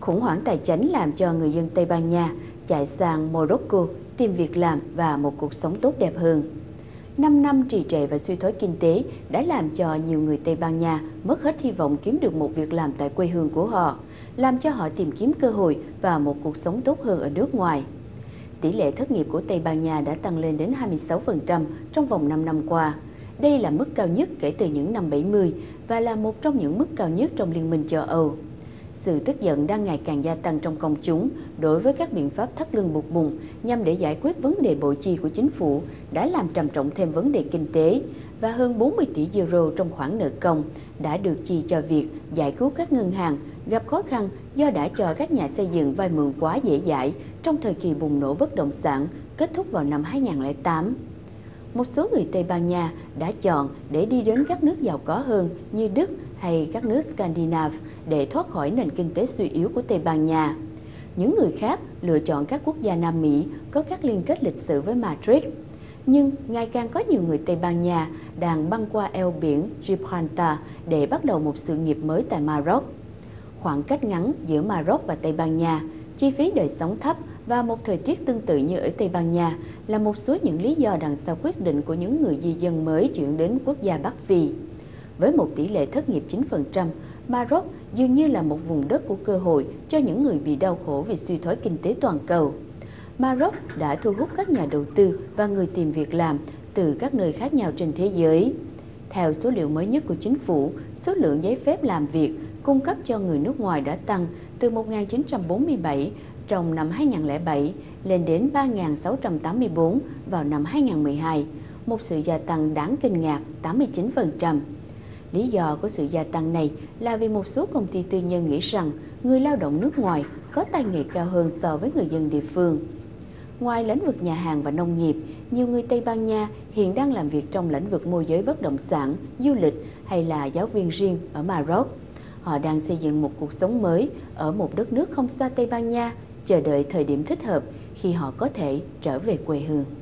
Khủng hoảng tài chính làm cho người dân Tây Ban Nha chạy sang Morocco tìm việc làm và một cuộc sống tốt đẹp hơn. 5 năm trì trệ và suy thoái kinh tế đã làm cho nhiều người Tây Ban Nha mất hết hy vọng kiếm được một việc làm tại quê hương của họ, làm cho họ tìm kiếm cơ hội và một cuộc sống tốt hơn ở nước ngoài. Tỷ lệ thất nghiệp của Tây Ban Nha đã tăng lên đến 26% trong vòng 5 năm qua. Đây là mức cao nhất kể từ những năm 70 và là một trong những mức cao nhất trong Liên minh châu Âu. Sự tức giận đang ngày càng gia tăng trong công chúng đối với các biện pháp thắt lưng buộc bụng nhằm để giải quyết vấn đề bội chi của chính phủ đã làm trầm trọng thêm vấn đề kinh tế, và hơn 40 tỷ euro trong khoản nợ công đã được chi cho việc giải cứu các ngân hàng gặp khó khăn do đã cho các nhà xây dựng vay mượn quá dễ dãi trong thời kỳ bùng nổ bất động sản kết thúc vào năm 2008. Một số người Tây Ban Nha đã chọn để đi đến các nước giàu có hơn như Đức hay các nước Scandinavia để thoát khỏi nền kinh tế suy yếu của Tây Ban Nha. Những người khác lựa chọn các quốc gia Nam Mỹ có các liên kết lịch sử với Madrid. Nhưng ngày càng có nhiều người Tây Ban Nha đang băng qua eo biển Gibraltar để bắt đầu một sự nghiệp mới tại Maroc. Khoảng cách ngắn giữa Maroc và Tây Ban Nha, chi phí đời sống thấp và một thời tiết tương tự như ở Tây Ban Nha là một số những lý do đằng sau quyết định của những người di dân mới chuyển đến quốc gia Bắc Phi. Với một tỷ lệ thất nghiệp 9%, Maroc dường như là một vùng đất của cơ hội cho những người bị đau khổ vì suy thoái kinh tế toàn cầu. Maroc đã thu hút các nhà đầu tư và người tìm việc làm từ các nơi khác nhau trên thế giới. Theo số liệu mới nhất của chính phủ, số lượng giấy phép làm việc cung cấp cho người nước ngoài đã tăng từ 1.947 trong năm 2007 lên đến 3.684 vào năm 2012, một sự gia tăng đáng kinh ngạc 89%. Lý do của sự gia tăng này là vì một số công ty tư nhân nghĩ rằng người lao động nước ngoài có tay nghề cao hơn so với người dân địa phương. Ngoài lĩnh vực nhà hàng và nông nghiệp, nhiều người Tây Ban Nha hiện đang làm việc trong lĩnh vực môi giới bất động sản, du lịch hay là giáo viên riêng ở Maroc. Họ đang xây dựng một cuộc sống mới ở một đất nước không xa Tây Ban Nha, chờ đợi thời điểm thích hợp khi họ có thể trở về quê hương.